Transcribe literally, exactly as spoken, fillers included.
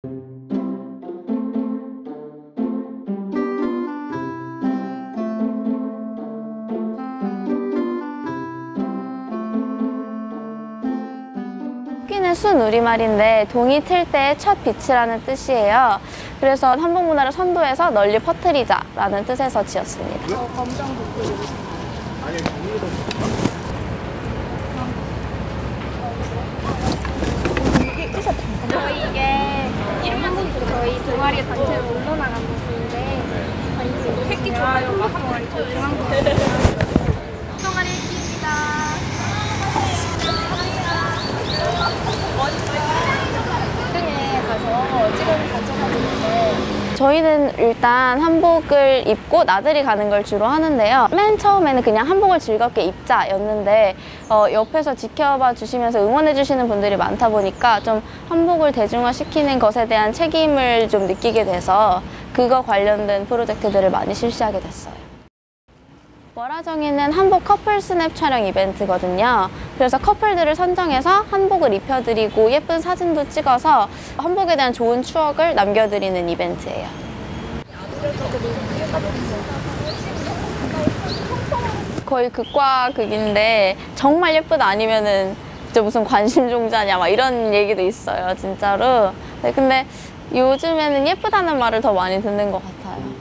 토끼는 순우리말인데 동이 틀 때의 첫 빛이라는 뜻이에요. 그래서 한복 문화를 선도해서 널리 퍼뜨리자라는 뜻에서 지었습니다. 저 검정 도끼 아니, 종이도 이게 뜻이 저희 이게 이름만 쓰고 저희 동아리 단체로 놀러 나간 모습인데 아니 새끼 좋아요 막 동아리 저 중앙부 동아리 일기입니다. 가서 찍어는 단체 사진인데 저희는 일단 한복을 입고 나들이 가는 걸 주로 하는데요. 맨 처음에는 그냥 한복을 즐겁게 입자였는데 어, 옆에서 지켜봐 주시면서 응원해 주시는 분들이 많다 보니까 좀 한복을 대중화시키는 것에 대한 책임을 좀 느끼게 돼서 그거 관련된 프로젝트들을 많이 실시하게 됐어요. 월화정의는 한복 커플 스냅 촬영 이벤트거든요. 그래서 커플들을 선정해서 한복을 입혀드리고 예쁜 사진도 찍어서 한복에 대한 좋은 추억을 남겨드리는 이벤트예요. 거의 극과 극인데 정말 예쁘다 아니면은 진짜 무슨 관심종자냐 막 이런 얘기도 있어요, 진짜로. 네, 근데 요즘에는 예쁘다는 말을 더 많이 듣는 것 같아요.